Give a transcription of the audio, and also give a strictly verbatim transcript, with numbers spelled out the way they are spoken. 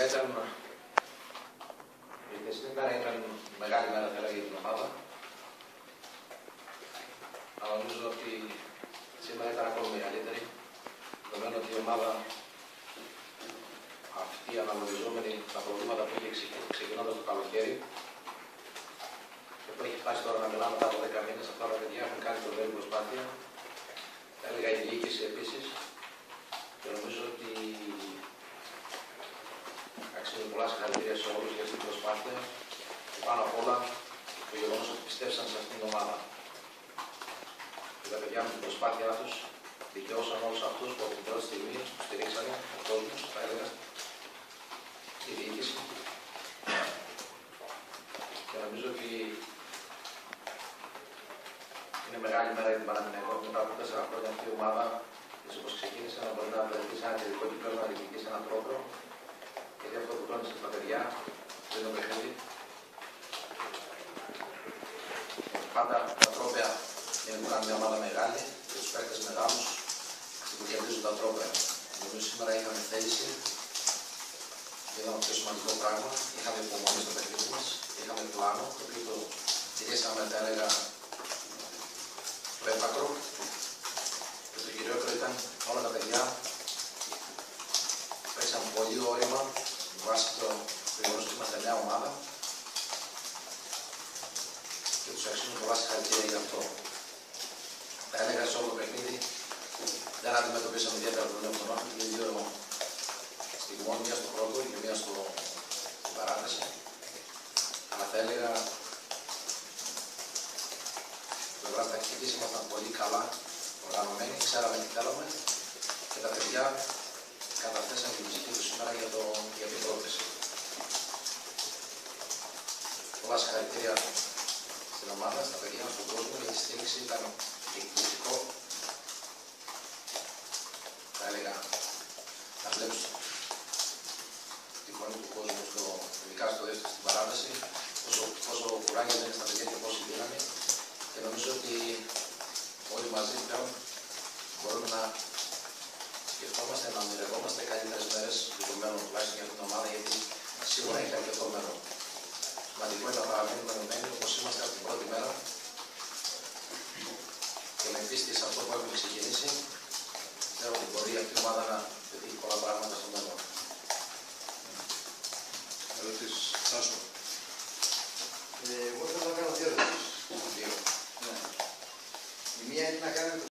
ήταν, η χθεσινή μέρα ήταν μεγάλη μέρα, θα έλεγα, για την ομάδα. Αλλά νομίζω ότι σήμερα ήταν ακόμη μεγαλύτερη, δεδομένου ότι η ομάδα αυτή, αναλογιζόμενη τα προβλήματα που είχε ξεκινώντας το καλοκαίρι και που έχει φτάσει τώρα να μιλάμε μετά από δέκα μήνες, αυτά τα παιδιά έχουν κάνει τρομερή προσπάθεια. Θα έλεγα η διοίκηση επίσης, και νομίζω ότι αξίζει πολλά συγχαρητήρια σε όλους για αυτή την προσπάθεια και πάνω απ' όλα το γεγονός ότι πιστέψαν σε αυτήν την ομάδα. Και τα παιδιά με την προσπάθειά τους δικαιώσαν όλους αυτούς που από την πρώτη στιγμή τους στηρίξανε, ο κόσμος, θα έλεγα, η διοίκηση. Και νομίζω ότι είναι μεγάλη μέρα για την Παναθηναϊκό μετά από τέσσερα χρόνια αυτή η ομάδα, έτσι όπως ξεκίνησε, να μπορεί να βρεθεί σε ένα τελικό κυπέλλο, να διεκδικήσει έναν τρόπο. Γιατί αυτό που τόνισε στα παιδιά δεν είναι το παιχνίδι. Πάντα τα τρόπαια είναι που κάνουν μια ομάδα μεγάλη και τους παίκτες μεγάλους που κερδίζουν τα τρόπαια. Νομίζω σήμερα είχαμε θέληση, είδαμε το πιο σημαντικό πράγμα, είχαμε υπομονή στο παιχνίδι μας, είχαμε πλάνο, το οποίο το τηρήσαμε, θα έλεγα, το έπακρο. Και το κυριότερο ήταν όλα τα παιδιά παίξαν πολύ όρημα βάσει το γεγονός ότι είμαστε μια ομάδα και τους αξίζουν πολλά συγχαρητήρια γι' αυτό. Θα έλεγα σε όλο το παιχνίδι δεν αντιμετωπίσαμε ιδιαίτερα προβλήματα, και δύο στιγμών, μία στο πρώτο και μία στο παράθεση. Αλλά θα έλεγα το πλευρά τακτικής ήμασταν πολύ καλά οργανωμένοι, ξέραμε τι θέλαμε και τα παιδιά καταθέσαν την ψυχή του σήμερα για, το, για την πρόθεση. Πολλά συγχαρητήρια στην ομάδα, στα παιδιά, στον κόσμο, για τη στήριξη. Ήταν εκπληκτικό. Θα έλεγα να βλέπεις τη φωνή του κόσμου, στο, ειδικά στο δεύτερο, στην παράδοση, πόσο, πόσο κουράγιο είναι στα παιδιά και πόση δύναμη. Και νομίζω ότι όλοι μαζί πλέον μπορούμε να σκεφτόμαστε, να ονειρευόμαστε καλύτερες μέρες για το μέλλον, τουλάχιστον για την ομάδα, γιατί σίγουρα έχει αρκετό μέλλον. Σημαντικό είναι να παραμείνουμε ενωμένοι όπως είμαστε από την πρώτη μέρα και με πίστη σε αυτό που έχουμε ξεκινήσει. Ξέρω ότι μπορεί αυτή η ομάδα να πετύχει πολλά πράγματα στο μέλλον. Ερωτήσεις. Τάσο. Εγώ